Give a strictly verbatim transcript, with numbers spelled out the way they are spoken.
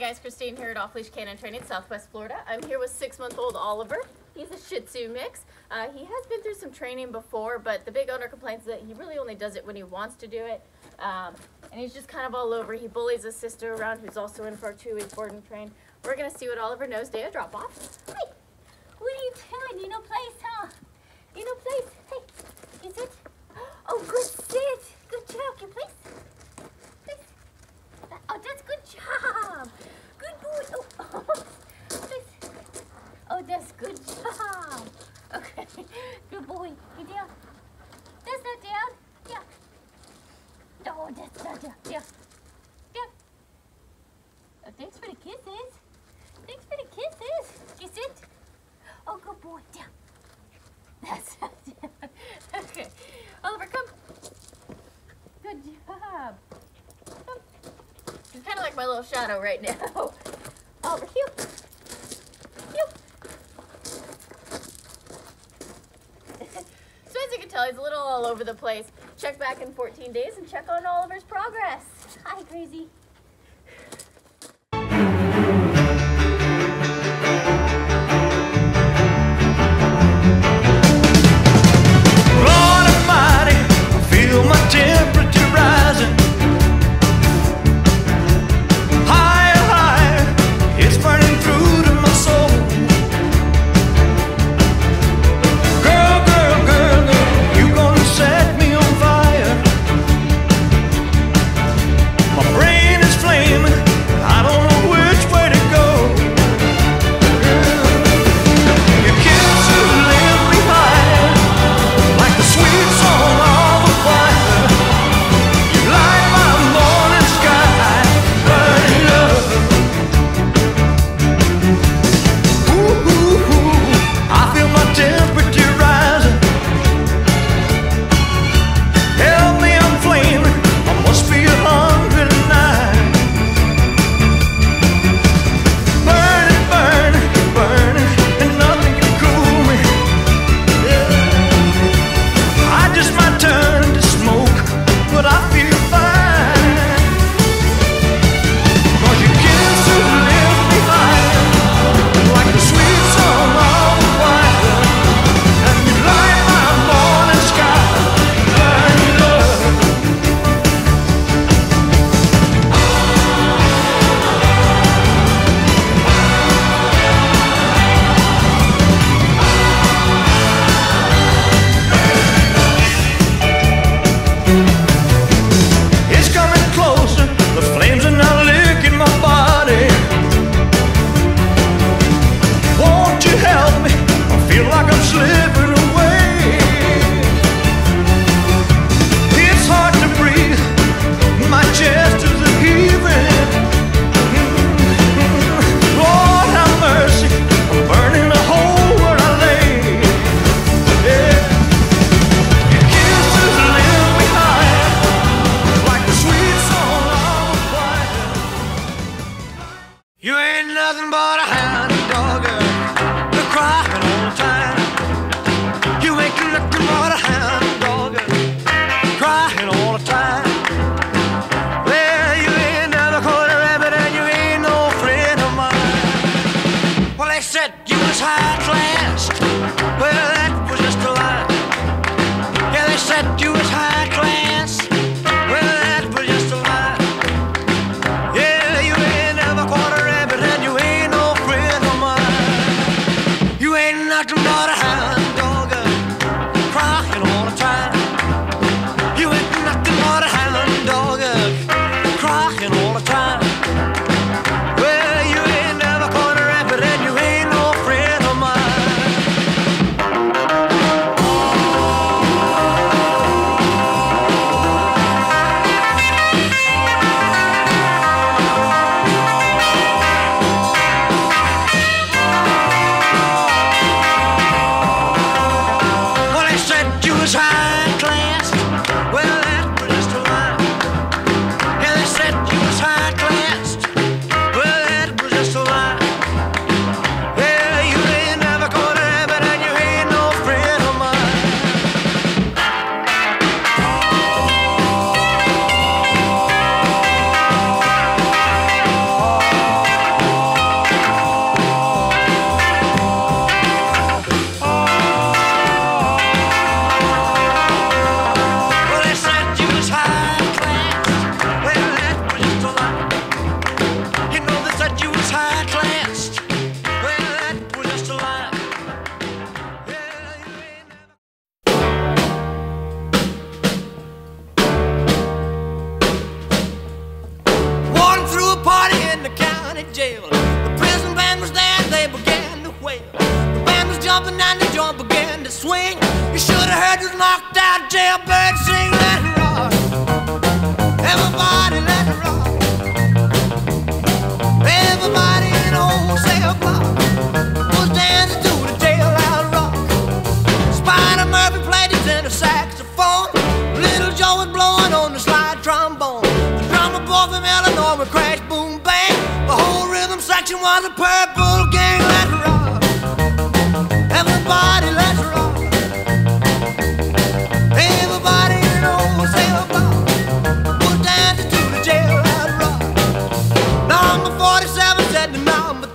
guys, Christine here at Off Leash Canine Training, Southwest Florida. I'm here with six-month-old Oliver. He's a Shih Tzu mix. Uh, he has been through some training before, but the big owner complains that he really only does it when he wants to do it. Um, and he's just kind of all over. He bullies his sister around, who's also in for a two-week board and train. We're gonna see what Oliver knows day of drop-off. Hey, what are you doing? You no place, huh? You no place. Hey, is it? Oh, good sit. Good job. Can you please? Please. Oh, that's good job. Good boy. Oh, please. Oh, that's good job. Okay, good boy. You down? That's not down. Yeah. No, that's not down. Yeah. Yeah. Oh, thanks for the kisses. Thanks for the kisses. Kiss it. Oh, good boy. Down. That's not down. Okay. Oliver, come. Good job. Come. He's kind of like my little shadow right now. Oliver, heel. Heel. So as you can tell, he's a little all over the place. Check back in fourteen days and check on Oliver's progress. Hi, Crazy. they began to wail. The band was jumping and the joint began to swing. You should have heard this knocked out jailbird sing. Let it rock, everybody let it rock. Everybody in the wholesale block was dancing to the jailhouse rock. Spider Murphy played his tenor saxophone. Little Joe was blowing on the slide trombone. The drummer boy from Illinois would crash, boom, bang. The whole rhythm section was a purple gang. Let's rock, everybody, let's rock. Everybody in the wholesale block was dancing to the jailhouse rock. Number forty-seven said to number